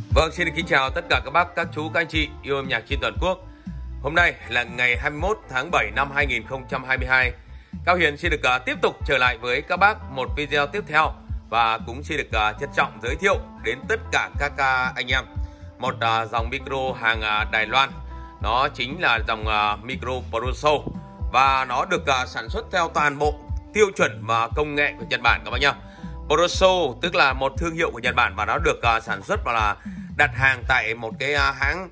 Vâng, xin kính chào tất cả các bác, các chú, các anh chị yêu âm nhạc trên toàn quốc. Hôm nay là ngày 21 tháng 7 năm 2022. Cao Hiền xin được tiếp tục trở lại với các bác một video tiếp theo và cũng xin được trân trọng giới thiệu đến tất cả các anh em một dòng micro hàng Đài Loan. Nó chính là dòng micro ProShow và nó được sản xuất theo toàn bộ tiêu chuẩn và công nghệ của Nhật Bản các bác nhá. ProShow tức là một thương hiệu của Nhật Bản và nó được sản xuất và là đặt hàng tại một cái hãng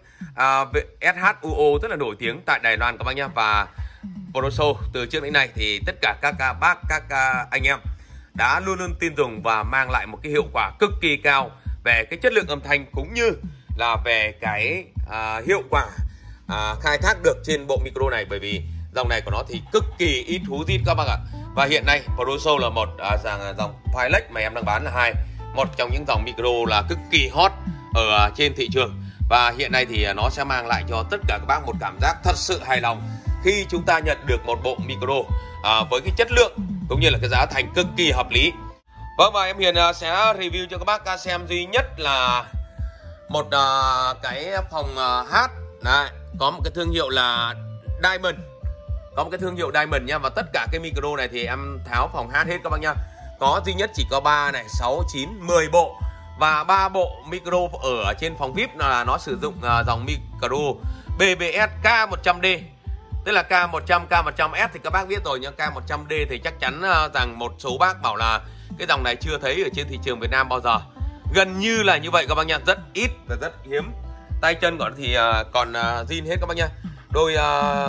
SHUO rất là nổi tiếng tại Đài Loan các bác nhé. Và ProShow từ trước đến nay thì tất cả các bác, các anh em đã luôn luôn tin dùng và mang lại một cái hiệu quả cực kỳ cao về cái chất lượng âm thanh cũng như là về cái hiệu quả khai thác được trên bộ micro này, bởi vì dòng này của nó thì cực kỳ ít hú rít các bác ạ. Và hiện nay ProShow là một dòng Pilot mà em đang bán là một trong những dòng micro là cực kỳ hot ở trên thị trường. Và hiện nay thì nó sẽ mang lại cho tất cả các bác một cảm giác thật sự hài lòng khi chúng ta nhận được một bộ micro với cái chất lượng cũng như là cái giá thành cực kỳ hợp lý. Vâng, và em Hiền sẽ review cho các bác xem duy nhất là một cái phòng hát này, có một cái thương hiệu là Diamond. Có một cái thương hiệu Diamond nha. Và tất cả cái micro này thì em tháo phòng hát hết các bác nha. Có duy nhất chỉ có 3 này, 6, 9, 10 bộ. Và 3 bộ micro ở trên phòng VIP là nó sử dụng dòng micro BBS K100D. Tức là K100, K100S thì các bác biết rồi, nhưng K100D thì chắc chắn rằng một số bác bảo là cái dòng này chưa thấy ở trên thị trường Việt Nam bao giờ. Gần như là như vậy các bác nha, rất ít và rất hiếm. Tay chân của nó thì còn zin hết các bác nha. Đôi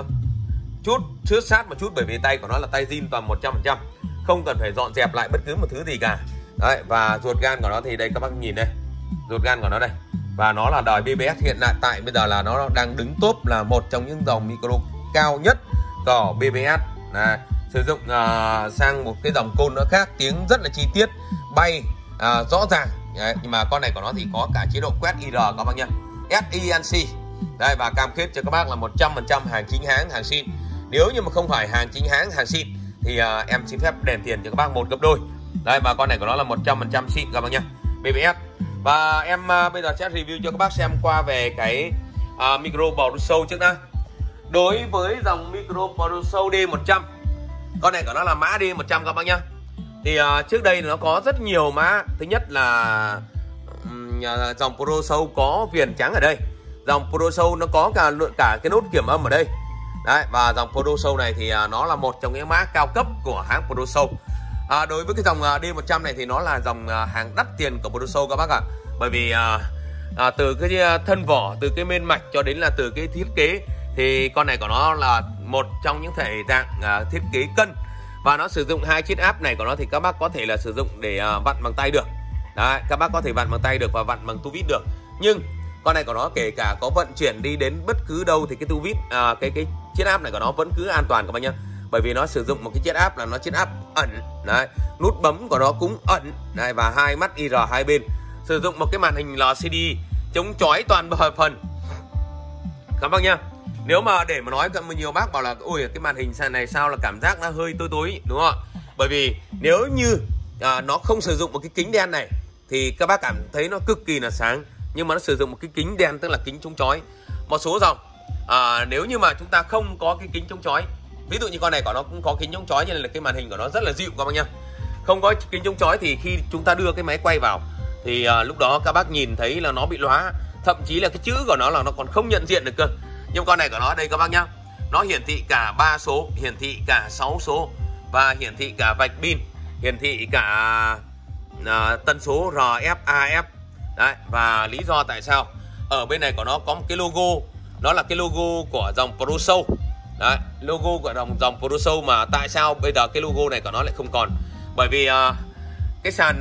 chút xước sát một chút bởi vì tay của nó là tay zin toàn 100%, không cần phải dọn dẹp lại bất cứ một thứ gì cả. Đấy, và ruột gan của nó thì đây các bác nhìn đây, ruột gan của nó đây, và nó là đời BBS. Hiện tại bây giờ là nó đang đứng top là một trong những dòng micro cao nhất của BBS. Đấy, sử dụng sang một cái dòng côn nữa khác, tiếng rất là chi tiết, bay rõ ràng. Đấy, nhưng mà con này của nó thì có cả chế độ quét IR các bác nhá, SINC. Đây, và cam kết cho các bác là 100% hàng chính hãng, hàng xịn. Nếu như mà không phải hàng chính hãng, hàng xịn thì em xin phép đền tiền cho các bác một gấp đôi. Đây, và con này của nó là 100% xịn các bác nhá, BBS. Và em bây giờ sẽ review cho các bác xem qua về cái micro ProShow trước đã. Đối với dòng micro ProShow D100, con này của nó là mã D100 các bác nhá. Thì trước đây nó có rất nhiều mã. Thứ nhất là dòng ProShow có viền trắng ở đây. Dòng ProShow nó có cả cái nốt kiểm âm ở đây. Đấy, và dòng ProShow này thì nó là một trong những mã cao cấp của hãng ProShow. Đối với cái dòng D100 này thì nó là dòng hàng đắt tiền của ProShow các bác ạ. Bởi vì từ cái thân vỏ, từ cái men mạch cho đến là từ cái thiết kế thì con này của nó là một trong những thể dạng thiết kế cân. Và nó sử dụng hai chiếc áp này của nó thì các bác có thể là sử dụng để vặn bằng tay được. Đấy, các bác có thể vặn bằng tay được và vặn bằng tu vít được. Nhưng con này của nó kể cả có vận chuyển đi đến bất cứ đâu thì cái tu vít, cái chiếc áp này của nó vẫn cứ an toàn các bác nhá. Bởi vì nó sử dụng một cái chiếc áp là nó chiếc áp ẩn. Đấy, nút bấm của nó cũng ẩn. Đấy, và hai mắt IR hai bên. Sử dụng một cái màn hình LCD chống chói toàn bộ phần các bác nhá. Nếu mà để mà nói, nhiều bác bảo là ôi cái màn hình này sao là cảm giác nó hơi tối tối, đúng không ạ? Bởi vì nếu như nó không sử dụng một cái kính đen này thì các bác cảm thấy nó cực kỳ là sáng. Nhưng mà nó sử dụng một cái kính đen, tức là kính chống chói. Một số dòng nếu như mà chúng ta không có cái kính chống chói, ví dụ như con này của nó cũng có kính chống chói, cho nên là cái màn hình của nó rất là dịu các bác nhá. Không có kính chống chói thì khi chúng ta đưa cái máy quay vào thì lúc đó các bác nhìn thấy là nó bị lóa, thậm chí là cái chữ của nó là nó còn không nhận diện được cơ. Nhưng con này của nó đây các bác nhá, nó hiển thị cả 3 số, hiển thị cả 6 số và hiển thị cả vạch pin, hiển thị cả tần số RF, AF. Đấy, và lý do tại sao ở bên này của nó có một cái logo, nó là cái logo của dòng ProShow. Đấy, logo của dòng ProShow mà tại sao bây giờ cái logo này của nó lại không còn? Bởi vì cái sàn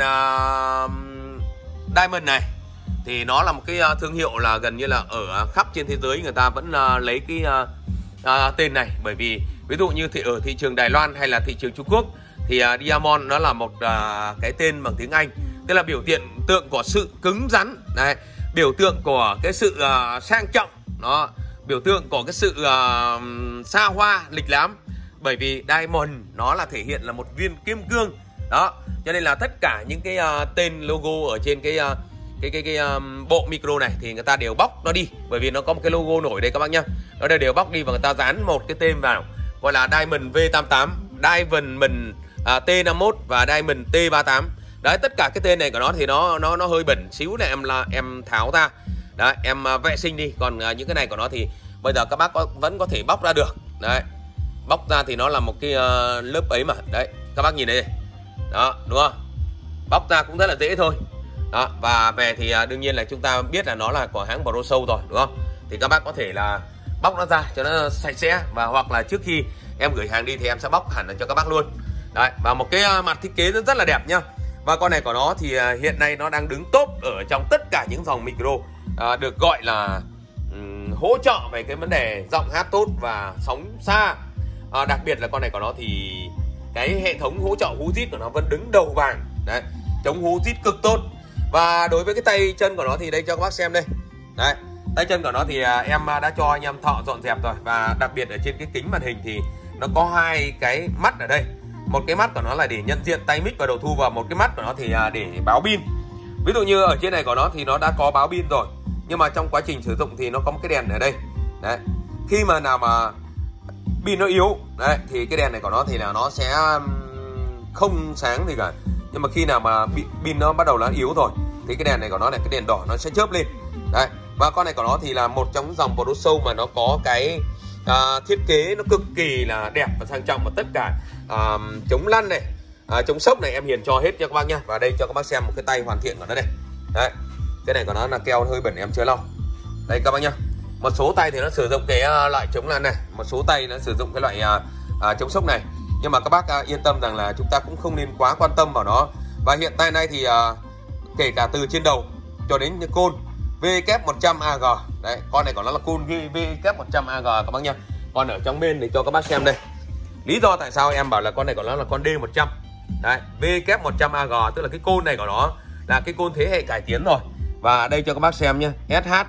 Diamond này thì nó là một cái thương hiệu là gần như là ở khắp trên thế giới người ta vẫn lấy cái tên này. Bởi vì ví dụ như ở thị trường Đài Loan hay là thị trường Trung Quốc thì Diamond nó là một cái tên bằng tiếng Anh, tức là biểu tượng của sự cứng rắn. Đấy, biểu tượng của cái sự sang trọng, nó biểu tượng của cái sự xa hoa lịch lãm. Bởi vì Diamond nó là thể hiện là một viên kim cương đó, cho nên là tất cả những cái tên logo ở trên cái bộ micro này thì người ta đều bóc nó đi, bởi vì nó có một cái logo nổi đây các bác nhá. Nó đều bóc đi và người ta dán một cái tên vào gọi là Diamond V88, Diamond T51 và Diamond T38. Đấy, tất cả cái tên này của nó thì nó hơi bẩn xíu này, em tháo ra. Đấy, em vệ sinh đi. Còn những cái này của nó thì bây giờ các bác vẫn có thể bóc ra được. Đấy, bóc ra thì nó là một cái lớp ấy mà. Đấy, các bác nhìn đây. Đó, đúng không? Bóc ra cũng rất là dễ thôi. Đó, và về thì đương nhiên là chúng ta biết là nó là của hãng ProShow rồi, đúng không? Thì các bác có thể là bóc nó ra cho nó sạch sẽ, và hoặc là trước khi em gửi hàng đi thì em sẽ bóc hẳn cho các bác luôn. Đấy, và một cái mặt thiết kế rất là đẹp nhá. Và con này của nó thì hiện nay nó đang đứng top ở trong tất cả những dòng micro được gọi là hỗ trợ về cái vấn đề giọng hát tốt và sóng xa. Đặc biệt là con này của nó thì cái hệ thống hỗ trợ hú rít của nó vẫn đứng đầu bảng. Đấy, chống hú rít cực tốt. Và đối với cái tay chân của nó thì đây cho các bác xem đây. Đấy, tay chân của nó thì em đã cho anh em thợ dọn dẹp rồi. Và đặc biệt ở trên cái kính màn hình thì nó có hai cái mắt ở đây. Một cái mắt của nó là để nhận diện tay mic và đầu thu, và một cái mắt của nó thì để báo pin. Ví dụ như ở trên này của nó thì nó đã có báo pin rồi, nhưng mà trong quá trình sử dụng thì nó có một cái đèn ở đây. Đấy, khi mà nào mà pin nó yếu đấy thì cái đèn này của nó thì là nó sẽ không sáng gì cả. Nhưng mà khi nào mà pin nó bắt đầu nó yếu rồi thì cái đèn này của nó này, cái đèn đỏ nó sẽ chớp lên. Đấy, và con này của nó thì là một trong dòng ProShow mà nó có cái thiết kế nó cực kỳ là đẹp và sang trọng, và tất cả chống lăn này, chống sốc này em Hiền cho hết cho các bác nhá. Và đây cho các bác xem một cái tay hoàn thiện của nó đây. Đấy, cái này của nó là keo hơi bẩn em chưa lau. Đây các bác nhá. Một số tay thì nó sử dụng cái loại chống lăn này, một số tay nó sử dụng cái loại chống sốc này. Nhưng mà các bác yên tâm rằng là chúng ta cũng không nên quá quan tâm vào nó. Và hiện tại này thì kể cả từ trên đầu cho đến những côn VK100AG. Đấy, con này của nó là côn VK100AG các bác nhá. Còn ở trong bên thì cho các bác xem đây. Lý do tại sao em bảo là con này của nó là con D100. Đấy, VK100AG tức là cái côn này của nó là cái côn thế hệ cải tiến rồi. Và đây cho các bác xem nhé,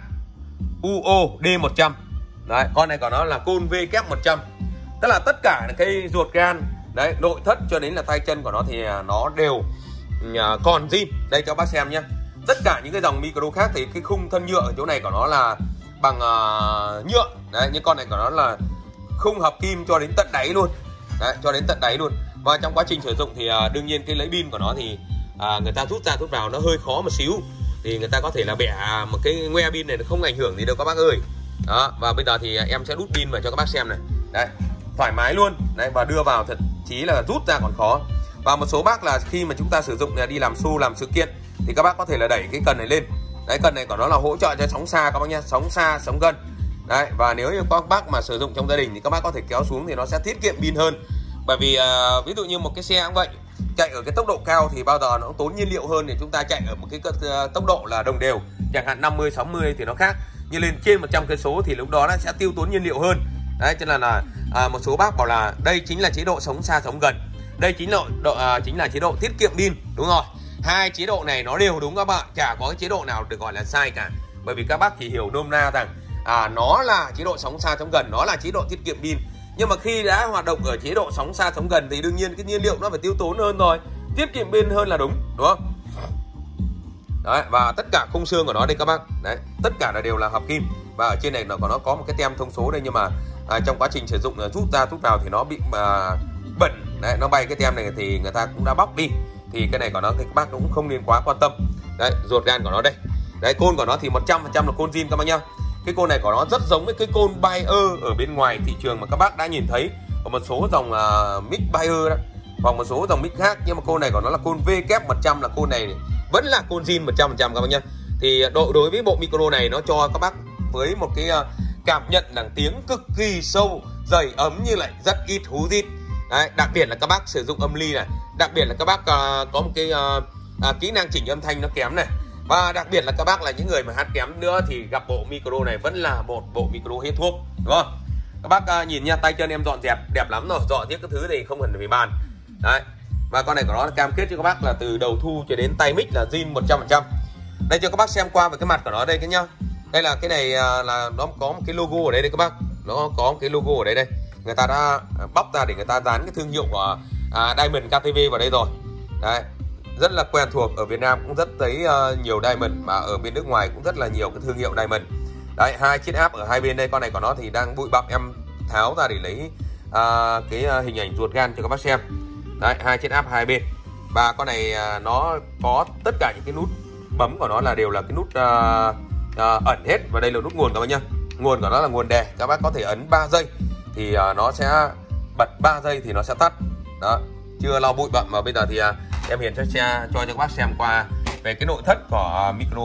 SHUO D100. Đấy, con này của nó là côn VK100. Tức là tất cả cái ruột gan, đấy, nội thất cho đến là tay chân của nó thì nó đều còn zin. Đây cho các bác xem nhé. Tất cả những cái dòng micro khác thì cái khung thân nhựa ở chỗ này của nó là bằng nhựa. Đấy, những con này của nó là khung hợp kim cho đến tận đáy luôn. Đấy, cho đến tận đáy luôn. Và trong quá trình sử dụng thì đương nhiên cái lấy pin của nó thì người ta rút ra rút vào nó hơi khó một xíu. Thì người ta có thể là bẻ một cái ngoe pin này, nó không ảnh hưởng gì đâu các bác ơi. Đó, và bây giờ thì em sẽ đút pin vào cho các bác xem này. Đấy, thoải mái luôn. Đấy, và đưa vào thật chí là rút ra còn khó. Và một số bác là khi mà chúng ta sử dụng đi làm show, làm sự kiện thì các bác có thể là đẩy cái cần này lên. Đấy, cần này của nó là hỗ trợ cho sóng xa các bác nhé, sóng xa, sóng gần. Đấy, và nếu như các bác mà sử dụng trong gia đình thì các bác có thể kéo xuống thì nó sẽ tiết kiệm pin hơn. Bởi vì ví dụ như một cái xe cũng vậy, chạy ở cái tốc độ cao thì bao giờ nó cũng tốn nhiên liệu hơn. Thì chúng ta chạy ở một cái tốc độ là đồng đều, chẳng hạn 50, 60 thì nó khác. Nhưng lên trên 100 cây số thì lúc đó nó sẽ tiêu tốn nhiên liệu hơn. Đấy, cho nên là một số bác bảo là đây chính là chế độ sống xa sống gần. Đây chính là chế độ tiết kiệm pin, đúng rồi. Hai chế độ này nó đều đúng các bạn, chả có cái chế độ nào được gọi là sai cả. Bởi vì các bác chỉ hiểu nôm na rằng nó là chế độ sóng xa sóng gần, nó là chế độ tiết kiệm pin. Nhưng mà khi đã hoạt động ở chế độ sóng xa sóng gần thì đương nhiên cái nhiên liệu nó phải tiêu tốn hơn rồi, tiết kiệm pin hơn là đúng không? Đấy, và tất cả khung xương của nó đây các bác, đấy, tất cả là đều là hợp kim. Và ở trên này nó có một cái tem thông số đây, nhưng mà trong quá trình sử dụng rút ra rút vào thì nó bị bẩn. Đấy, nó bay cái tem này thì người ta cũng đã bóc đi. Thì cái này của nó thì các bác cũng không nên quá quan tâm. Đấy, ruột gan của nó đây. Đấy, côn của nó thì 100% là côn zin các bác nhá. Cái côn này của nó rất giống với cái côn Bayer ở bên ngoài thị trường mà các bác đã nhìn thấy ở một số dòng mic Bayer đó, hoặc một số dòng mic khác. Nhưng mà côn này của nó là côn VK100, là côn này vẫn là côn zin 100% các bác nhá. Thì đối với bộ micro này nó cho các bác với một cái cảm nhận rằng tiếng cực kỳ sâu, dày, ấm, như lại rất ít hú rít. Đấy, đặc biệt là các bác sử dụng âm ly này, đặc biệt là các bác có một cái kỹ năng chỉnh âm thanh nó kém này, và đặc biệt là các bác là những người mà hát kém nữa thì gặp bộ micro này vẫn là một bộ micro hết thuốc, đúng không? Các bác nhìn nha, tay chân em dọn dẹp đẹp lắm rồi, dọn tiếp các thứ thì không cần phải bàn. Đấy, và con này của nó cam kết cho các bác là từ đầu thu cho đến tay mic là zin 100%. Đây cho các bác xem qua về cái mặt của nó đây cái nhá. Đây là cái này là nó có một cái logo ở đây đây các bác, nó có một cái logo ở đây đây. Người ta đã bóc ra để người ta dán cái thương hiệu của Diamond KTV vào đây rồi. Đấy, rất là quen thuộc. Ở Việt Nam cũng rất thấy nhiều diamond, mà ở bên nước ngoài cũng rất là nhiều cái thương hiệu diamond. Đấy, hai chiếc áp ở hai bên đây, con này của nó thì đang bụi bặm, em tháo ra để lấy cái hình ảnh ruột gan cho các bác xem. Đấy, hai chiếc áp hai bên. Và con này nó có tất cả những cái nút bấm của nó là đều là cái nút ẩn hết. Và đây là nút nguồn các bác nhá. Nguồn của nó là nguồn đè, các bác có thể ấn 3 giây thì nó sẽ bật, 3 giây thì nó sẽ tắt. Đó, chưa lau bụi bặm. Mà bây giờ thì em Hiền sẽ cho các bác xem qua về cái nội thất của micro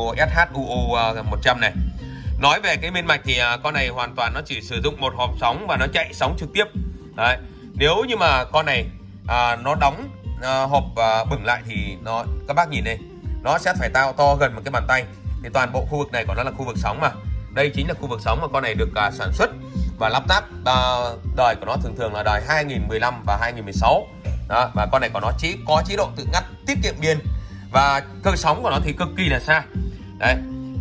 SHUO 100 này. Nói về cái bên mạch thì con này hoàn toàn nó chỉ sử dụng một hộp sóng và nó chạy sóng trực tiếp. Đấy, nếu như mà con này nó đóng hộp bừng lại thì các bác nhìn đây, nó sẽ phải to gần một cái bàn tay. Thì toàn bộ khu vực này của nó là khu vực sóng, mà đây chính là khu vực sóng mà con này được sản xuất và lắp ráp. Đời của nó thường là đời 2015 và 2016. Đó, và con này của nó có chế độ tự ngắt, tiết kiệm pin, và cơ sóng của nó thì cực kỳ là xa. Đấy,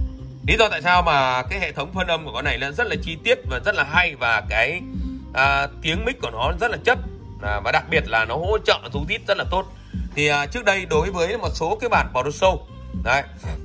lý do tại sao mà cái hệ thống phân âm của con này nó rất là chi tiết và rất là hay, và cái tiếng mic của nó rất là chất, và đặc biệt là nó hỗ trợ rú tít rất là tốt. Thì trước đây đối với một số cái bản Pro Show đấy,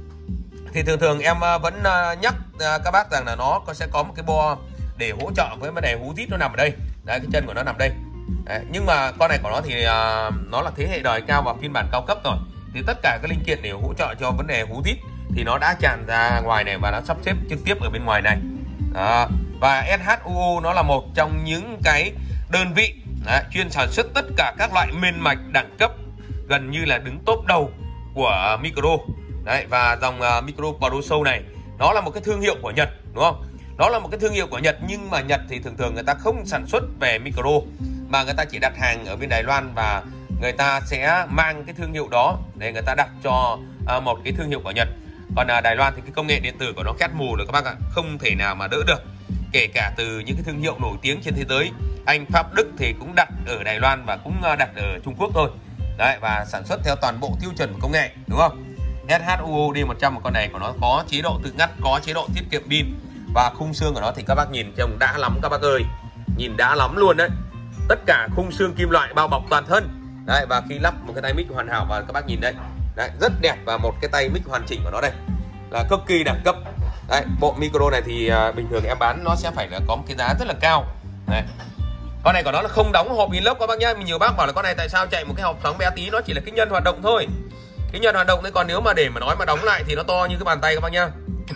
thì thường em vẫn nhắc các bác rằng là nó sẽ có một cái bo để hỗ trợ với vấn đề hú tít, nó nằm ở đây. Đấy, cái chân của nó nằm đây. Đấy, nhưng mà con này của nó thì nó là thế hệ đời cao và phiên bản cao cấp rồi, thì tất cả các linh kiện để hỗ trợ cho vấn đề hú tít thì nó đã tràn ra ngoài này và nó sắp xếp trực tiếp ở bên ngoài này. Đó. Và SHUO nó là một trong những cái đơn vị chuyên sản xuất tất cả các loại main mạch đẳng cấp, gần như là đứng top đầu của micro. Đấy, và dòng micro Pro Show này nó là một cái thương hiệu của Nhật, đúng không? Nó là một cái thương hiệu của Nhật, nhưng mà Nhật thì thường người ta không sản xuất về micro, mà người ta chỉ đặt hàng ở bên Đài Loan, và người ta sẽ mang cái thương hiệu đó để người ta đặt cho một cái thương hiệu của Nhật. Còn Đài Loan thì cái công nghệ điện tử của nó khét mù rồi các bác ạ, không thể nào mà đỡ được. Kể cả từ những cái thương hiệu nổi tiếng trên thế giới, Anh, Pháp, Đức thì cũng đặt ở Đài Loan và cũng đặt ở Trung Quốc thôi. Đấy, và sản xuất theo toàn bộ tiêu chuẩn của công nghệ, đúng không? SHUO D100 một con này của nó có chế độ tự ngắt, có chế độ tiết kiệm pin, và khung xương của nó thì các bác nhìn trông đã lắm các bác ơi, nhìn đã lắm luôn đấy. Tất cả khung xương kim loại bao bọc toàn thân. Đấy, và khi lắp một cái tay mic hoàn hảo và các bác nhìn đây, đấy, rất đẹp, và một cái tay mic hoàn chỉnh của nó đây là cực kỳ đẳng cấp. Đấy, bộ micro này thì bình thường em bán nó sẽ phải là có một cái giá rất là cao. Đấy, con này của nó là không đóng hộp inox các bác nhá. Nhiều bác bảo là con này tại sao chạy một cái hộp sóng bé tí, nó chỉ là cái nhân hoạt động thôi, cái nhân hoạt động đấy, còn nếu mà để mà nói mà đóng lại thì nó to như cái bàn tay các bác nhá.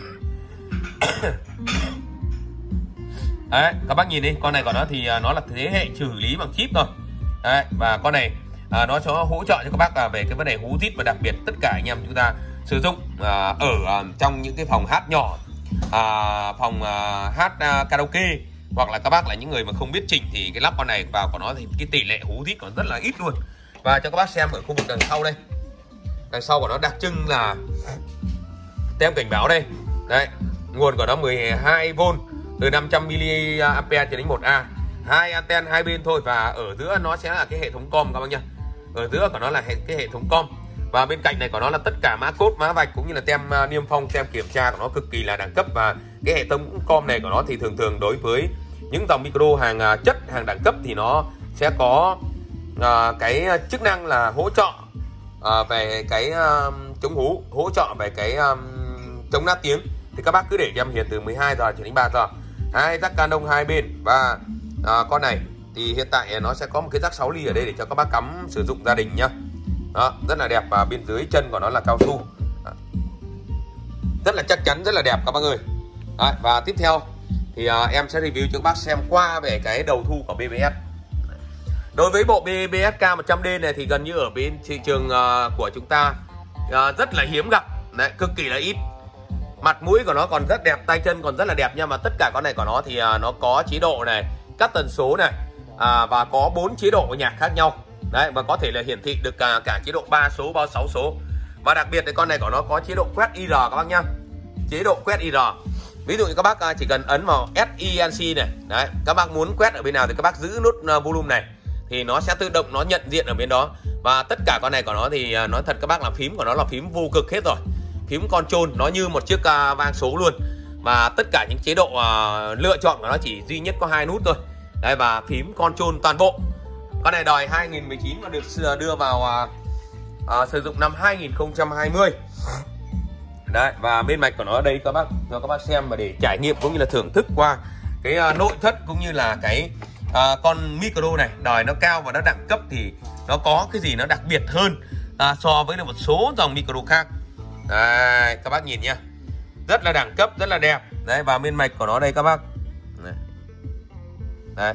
Đấy, các bác nhìn đi, con này của nó thì nó là thế hệ xử lý bằng chip thôi. Đấy, và con này nó sẽ hỗ trợ cho các bác về cái vấn đề hú tít, và đặc biệt tất cả anh em chúng ta sử dụng ở trong những cái phòng hát nhỏ, phòng hát karaoke, hoặc là các bác là những người mà không biết chỉnh thì cái lắp con này vào của nó thì cái tỷ lệ hú tít còn rất là ít luôn. Và cho các bác xem ở khu vực đằng sau đây, đằng sau của nó đặc trưng là tem cảnh báo đây. Đấy, nguồn của nó 12V từ 500mA cho đến 1A, hai anten hai bên thôi, và ở giữa nó sẽ là cái hệ thống com các bác nhá. Ở giữa của nó là cái hệ thống com, và bên cạnh này của nó là tất cả mã code, mã vạch cũng như là tem niêm phong, tem kiểm tra của nó cực kỳ là đẳng cấp. Và cái hệ thống com này của nó thì thường đối với những dòng micro hàng chất, hàng đẳng cấp thì nó sẽ có cái chức năng là hỗ trợ về cái chống hú, hỗ trợ về cái chống nát tiếng. Thì các bác cứ để cho em Hiền từ 12 giờ cho đến 3 giờ, hai jack Canon hai bên. Và con này thì hiện tại nó sẽ có một cái jack 6 ly ở đây để cho các bác cắm sử dụng gia đình nhá. Đó, rất là đẹp, và bên dưới chân của nó là cao su. Rất là chắc chắn, rất là đẹp các bác ơi. Đấy, và tiếp theo thì em sẽ review cho các bác xem qua về cái đầu thu của BBS. Đối với bộ BBS K100D này thì gần như ở bên thị trường của chúng ta rất là hiếm gặp. Đấy, cực kỳ là ít. Mặt mũi của nó còn rất đẹp, tay chân còn rất là đẹp nha. Mà tất cả con này của nó thì nó có chế độ này, cắt tần số này, và có 4 chế độ nhạc khác nhau. Đấy, và có thể là hiển thị được cả chế độ 3 số, 6 số. Và đặc biệt thì con này của nó có chế độ quét IR các bác nhá. Chế độ quét IR. Ví dụ như các bác chỉ cần ấn vào SENC này. Đấy, các bác muốn quét ở bên nào thì các bác giữ nút volume này thì nó sẽ tự động nó nhận diện ở bên đó. Và tất cả con này của nó thì nói thật các bác là phím của nó là phím vô cực hết rồi. Phím control nó như một chiếc vang số luôn. Và tất cả những chế độ lựa chọn của nó chỉ duy nhất có 2 nút thôi. Đây, và phím control toàn bộ. Con này đời 2019 và được đưa vào sử dụng năm 2020. Đấy, và bên mạch của nó ở đây các bác, cho các bác xem và để trải nghiệm cũng như là thưởng thức qua cái nội thất cũng như là cái con micro này. Đời nó cao và nó đẳng cấp thì nó có cái gì nó đặc biệt hơn so với một số dòng micro khác. Đấy, các bác nhìn nhá, rất là đẳng cấp, rất là đẹp. Đấy, và bên mạch của nó đây các bác. Đấy,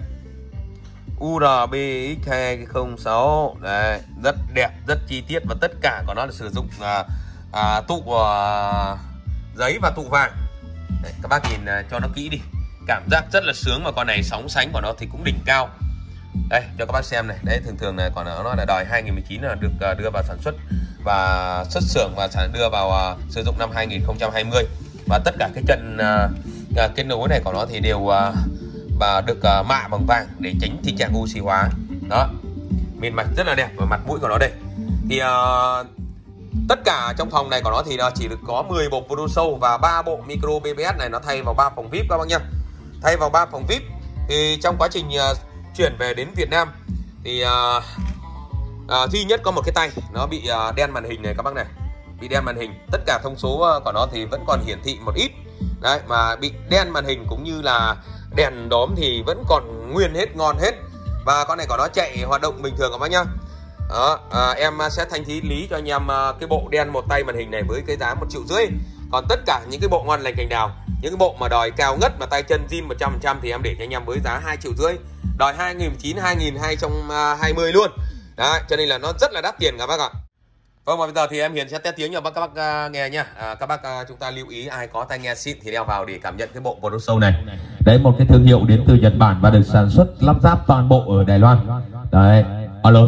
URBX206. Đấy, rất đẹp, rất chi tiết và tất cả của nó là sử dụng tụ giấy và tụ vàng. Đấy, các bác nhìn cho nó kỹ đi, cảm giác rất là sướng. Và con này sóng sánh của nó thì cũng đỉnh cao. Đây cho các bác xem này. Đấy, thường này còn nó là đời 2019 là được đưa vào sản xuất và xuất xưởng và đưa vào sử dụng năm 2020. Và tất cả cái chân kết nối này của nó thì đều và được mạ bằng vàng để tránh tình trạng oxy hóa. Đó, miền mạch rất là đẹp và mặt mũi của nó đây. Thì tất cả trong phòng này của nó thì chỉ được có 10 bộ Photoshop và 3 bộ micro BBS này, nó thay vào 3 phòng VIP các bác nhá. Thay vào 3 phòng VIP thì trong quá trình chuyển về đến Việt Nam thì duy nhất có một cái tay nó bị đen màn hình này các bác này, bị đen màn hình. Tất cả thông số của nó thì vẫn còn hiển thị một ít. Đấy, mà bị đen màn hình cũng như là đèn đóm thì vẫn còn nguyên hết, ngon hết. Và con này của nó chạy hoạt động bình thường các bác nhá. Đó, em sẽ thanh lý cho anh em cái bộ đen một tay màn hình này với cái giá 1,5 triệu. Còn tất cả những cái bộ ngon lành cành đào, những cái bộ mà đòi cao ngất mà tay chân zin 100% thì em để cho anh em với giá 2,5 triệu. Đòi 2019 2020 luôn. Đấy, cho nên là nó rất là đắt tiền các bác ạ. Vâng, và bây giờ thì em Hiền sẽ test tiếng cho các bác nghe nhá. Các bác chúng ta lưu ý ai có tai nghe xịn thì đeo vào để cảm nhận cái bộ Photoshop này. Đấy, một cái thương hiệu đến từ Nhật Bản và được sản xuất lắp ráp toàn bộ ở Đài Loan. Đấy, alo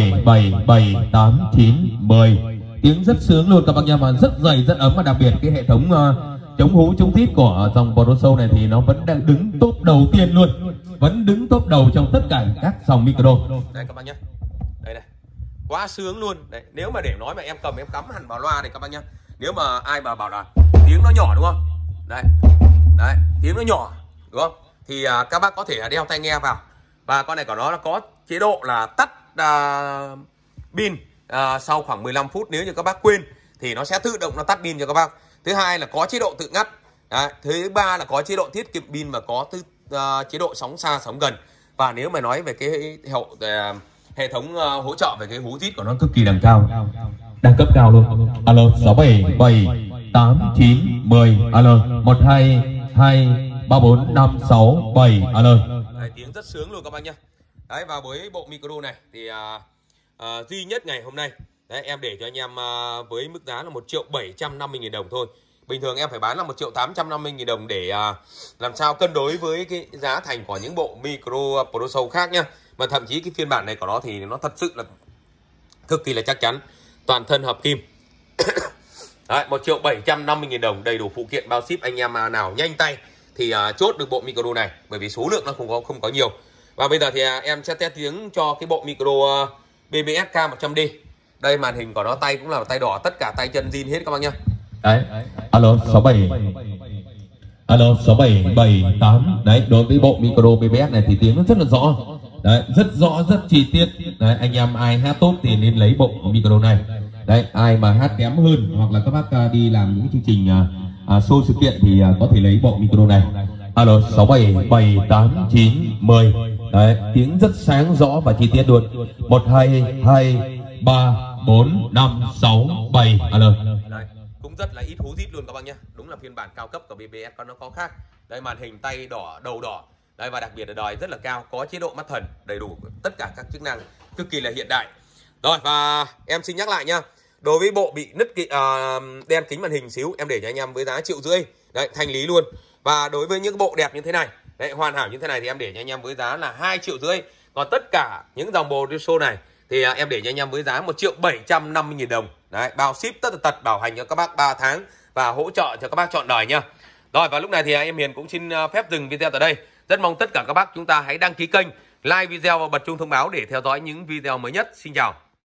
6777890. Tiếng rất sướng luôn các bác nha, mà rất dày, rất ấm. Và đặc biệt cái hệ thống chống hú chống tít của dòng Photoshop này thì nó vẫn đang đứng top đầu tiên luôn, vẫn đứng top đầu trong tất cả các dòng micro. Đây các bác nhé, đây này, quá sướng luôn. Đấy, nếu mà để nói mà em cầm em cắm hẳn vào loa này các bác nhá. Nếu mà ai mà bảo là tiếng nó nhỏ đúng không? Đấy, đấy, tiếng nó nhỏ đúng không? Thì các bác có thể là đeo tai nghe vào. Và con này của nó có chế độ là tắt pin sau khoảng 15 phút. Nếu như các bác quên thì nó sẽ tự động nó tắt pin cho các bác. Thứ hai là có chế độ tự ngắt. Đấy, thứ ba là có chế độ tiết kiệm pin và có chế độ sóng xa sóng gần. Và nếu mà nói về cái hệ thống hỗ trợ về cái hú rít của nó cực kỳ đẳng cao, đẳng cấp cao luôn. Alo 6778910. Alo 1223456 alo. Đấy, tiếng rất sướng luôn các bác nhá. Đấy, và với bộ micro này thì duy nhất ngày hôm nay đấy, em để cho anh em với mức giá là 1.750.000 đồng thôi. Bình thường em phải bán là 1.850.000 đồng để làm sao cân đối với cái giá thành của những bộ micro Photoshop khác nhá. Mà thậm chí cái phiên bản này của nó thì nó thật sự là cực kỳ là chắc chắn, toàn thân hợp kim. Đấy, 1.750.000 đồng đầy đủ phụ kiện bao ship. Anh em nào nhanh tay thì chốt được bộ micro này, bởi vì số lượng nó không có nhiều. Và bây giờ thì em sẽ test tiếng cho cái bộ micro BBS K100D. Đây, màn hình của nó tay cũng là tay đỏ, tất cả tay chân zin hết các bác nhá. Đấy, alo 67778. Đấy, đối với bộ micro BBS này thì tiếng nó rất là rõ. Đấy, rất rõ, rất chi tiết. Đấy, anh em ai hát tốt thì nên lấy bộ micro này. Đấy, ai mà hát kém hơn hoặc là các bác đi làm những chương trình show sự kiện thì có thể lấy bộ micro này. Alo 6778910. Đấy, tiếng rất sáng rõ và chi tiết luôn. 1223456 alo. Đấy, cũng rất là ít hú rít luôn các bác nhé. Đúng là phiên bản cao cấp của BBS nó có khác. Đây, màn hình tay đỏ, đầu đỏ. Đây, và đặc biệt là đời rất là cao, có chế độ mắt thần, đầy đủ tất cả các chức năng cực kỳ là hiện đại. Rồi, và em xin nhắc lại nhá. Đối với bộ bị nứt đen kính màn hình xíu, em để cho anh em với giá 1,5 triệu. Đấy, thanh lý luôn. Và đối với những bộ đẹp như thế này, đấy, hoàn hảo như thế này thì em để cho anh em với giá là 2,5 triệu. Còn tất cả những dòng Photoshop này thì em để cho anh em với giá 1.750.000 đồng. Đấy, bao ship tất tật, bảo hành cho các bác 3 tháng và hỗ trợ cho các bác trọn đời nhá. Rồi, và lúc này thì em Hiền cũng xin phép dừng video tại đây. Rất mong tất cả các bác chúng ta hãy đăng ký kênh, like video và bật chuông thông báo để theo dõi những video mới nhất. Xin chào.